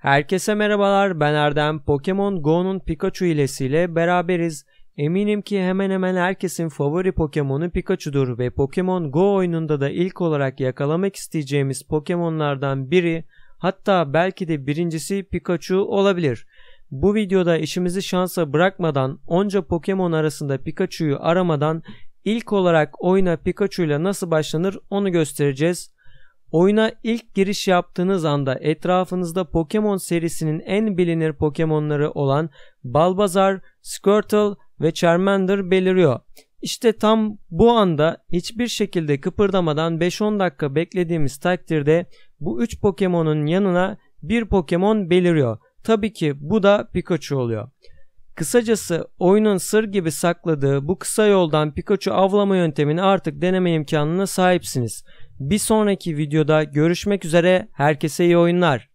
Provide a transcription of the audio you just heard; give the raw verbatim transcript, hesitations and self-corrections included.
Herkese merhabalar, ben Erdem. Pokemon Go'nun Pikachu hilesiyle beraberiz. Eminim ki hemen hemen herkesin favori Pokemon'u Pikachu'dur ve Pokemon Go oyununda da ilk olarak yakalamak isteyeceğimiz Pokemon'lardan biri, hatta belki de birincisi Pikachu olabilir. Bu videoda işimizi şansa bırakmadan, onca Pokemon arasında Pikachu'yu aramadan ilk olarak oyuna Pikachu ile nasıl başlanır onu göstereceğiz. Oyuna ilk giriş yaptığınız anda etrafınızda Pokemon serisinin en bilinir Pokemon'ları olan Bulbasaur, Squirtle ve Charmander beliriyor. İşte tam bu anda hiçbir şekilde kıpırdamadan beş on dakika beklediğimiz takdirde bu üç Pokemon'un yanına bir Pokemon beliriyor. Tabii ki bu da Pikachu oluyor. Kısacası oyunun sır gibi sakladığı bu kısa yoldan Pikachu avlama yöntemini artık deneme imkanına sahipsiniz. Bir sonraki videoda görüşmek üzere, herkese iyi oyunlar.